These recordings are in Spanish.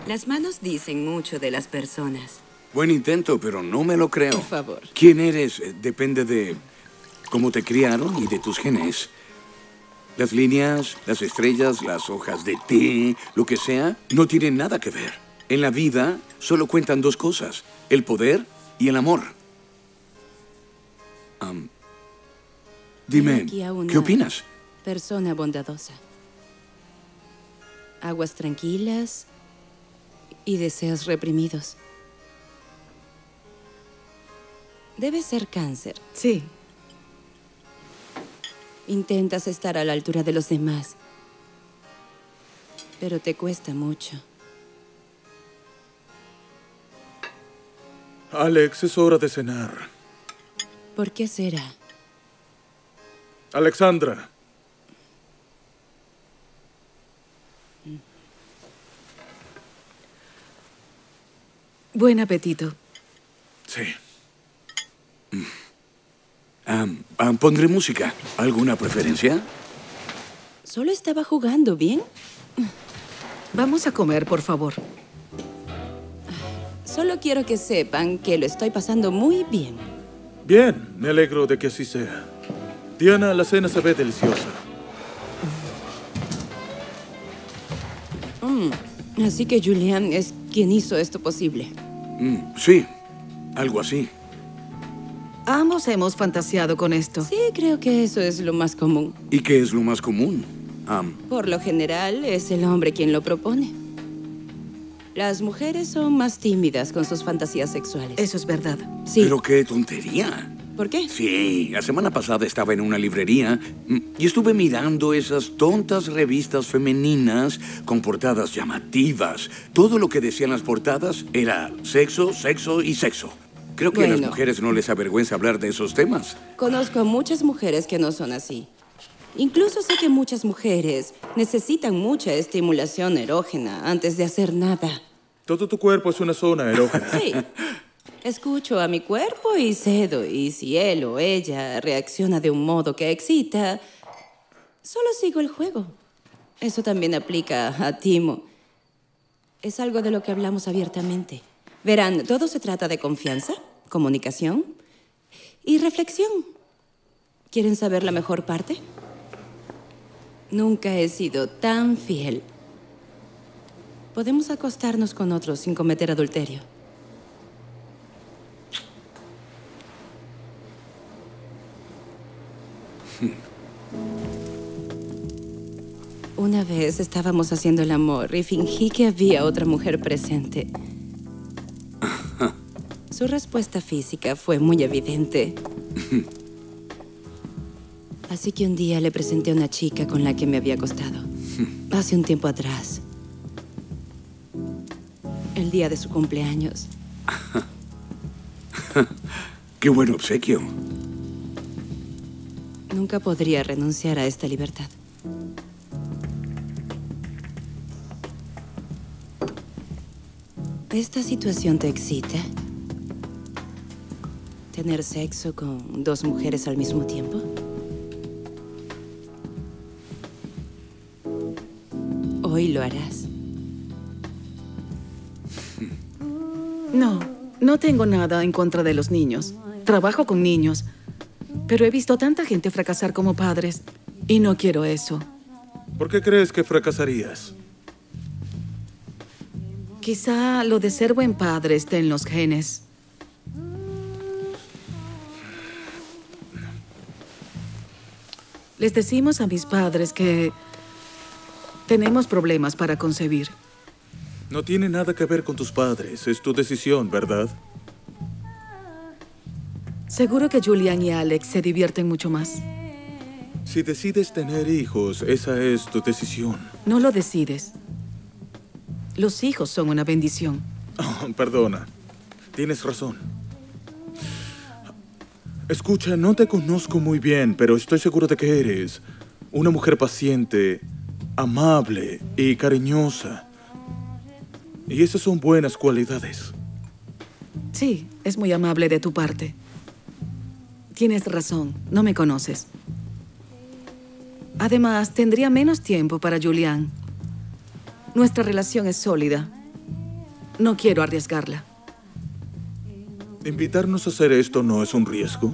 Las manos dicen mucho de las personas. Buen intento, pero no me lo creo. Por favor. ¿Quién eres? Depende de cómo te criaron y de tus genes. Las líneas, las estrellas, las hojas de té, lo que sea, no tienen nada que ver. En la vida solo cuentan dos cosas: el poder y el amor. Dime, ¿qué opinas? Persona bondadosa. Aguas tranquilas y deseos reprimidos. Debe ser cáncer. Sí. Intentas estar a la altura de los demás, pero te cuesta mucho. Alex, es hora de cenar. ¿Por qué será? Alexandra. Buen apetito. Sí. Pondré música. ¿Alguna preferencia? Solo estaba jugando, ¿bien? Vamos a comer, por favor. Solo quiero que sepan que lo estoy pasando muy bien. Bien, me alegro de que así sea. Diana, la cena se ve deliciosa. Así que Julian es quien hizo esto posible. Sí, algo así. Ambos hemos fantaseado con esto. Sí, creo que eso es lo más común. ¿Y qué es lo más común? Por lo general, es el hombre quien lo propone. Las mujeres son más tímidas con sus fantasías sexuales. Eso es verdad. Sí. Pero qué tontería. ¿Por qué? Sí, la semana pasada estaba en una librería y estuve mirando esas tontas revistas femeninas con portadas llamativas. Todo lo que decían las portadas era sexo, sexo y sexo. Creo que a las mujeres no les avergüenza hablar de esos temas. Conozco a muchas mujeres que no son así. Incluso sé que muchas mujeres necesitan mucha estimulación erógena antes de hacer nada. Todo tu cuerpo es una zona erógena. Sí. Escucho a mi cuerpo y cedo, y si él o ella reacciona de un modo que excita, solo sigo el juego. Eso también aplica a Timo. Es algo de lo que hablamos abiertamente. Verán, todo se trata de confianza, comunicación y reflexión. ¿Quieren saber la mejor parte? Nunca he sido tan fiel. Podemos acostarnos con otros sin cometer adulterio. Una vez estábamos haciendo el amor y fingí que había otra mujer presente. Su respuesta física fue muy evidente. Así que un día le presenté a una chica con la que me había acostado. Hace un tiempo atrás. El día de su cumpleaños. ¡Qué buen obsequio! Nunca podría renunciar a esta libertad. ¿Esta situación te excita? ¿Tener sexo con dos mujeres al mismo tiempo? Hoy lo harás. No tengo nada en contra de los niños. Trabajo con niños. Pero he visto tanta gente fracasar como padres y no quiero eso. ¿Por qué crees que fracasarías? Quizá lo de ser buen padre esté en los genes. Les decimos a mis padres que tenemos problemas para concebir. No tiene nada que ver con tus padres. Es tu decisión, ¿verdad? Seguro que Julian y Alex se divierten mucho más. Si decides tener hijos, esa es tu decisión. No lo decides. Los hijos son una bendición. Oh, perdona. Tienes razón. Escucha, no te conozco muy bien, pero estoy seguro de que eres una mujer paciente, amable y cariñosa. Y esas son buenas cualidades. Sí, es muy amable de tu parte. Tienes razón, no me conoces. Además, tendría menos tiempo para Julian. Nuestra relación es sólida. No quiero arriesgarla. ¿Invitarnos a hacer esto no es un riesgo?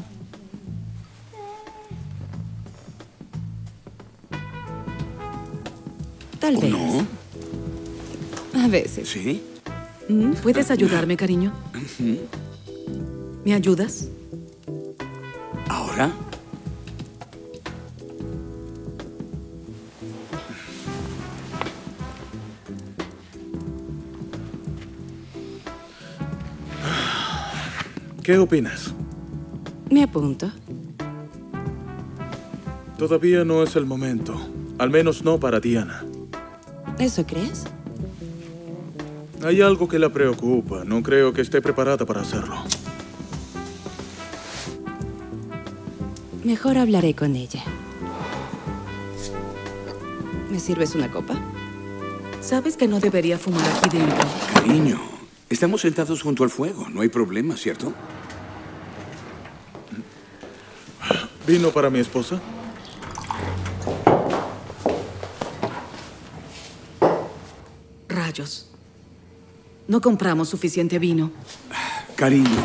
Tal ¿O vez. no? A veces. ¿Sí? ¿Puedes ayudarme, cariño? ¿Me ayudas? ¿Ahora? ¿Qué opinas? Me apunto. Todavía no es el momento. Al menos no para Diana. ¿Eso crees? Hay algo que la preocupa. No creo que esté preparada para hacerlo. Mejor hablaré con ella. ¿Me sirves una copa? Sabes que no debería fumar aquí dentro. Cariño, estamos sentados junto al fuego. No hay problema, ¿cierto? ¿Vino para mi esposa? Rayos. No compramos suficiente vino. Cariño.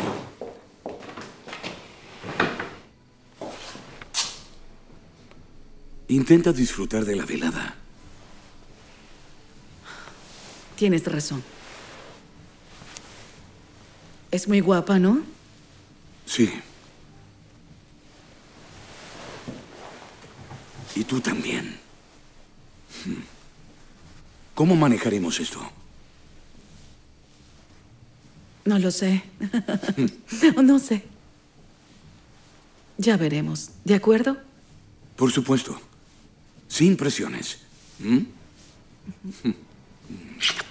Intenta disfrutar de la velada. Tienes razón. Es muy guapa, ¿no? Sí. Y tú también. ¿Cómo manejaremos esto? No lo sé. No sé. Ya veremos. ¿De acuerdo? Por supuesto. Sin presiones. ¿Mm?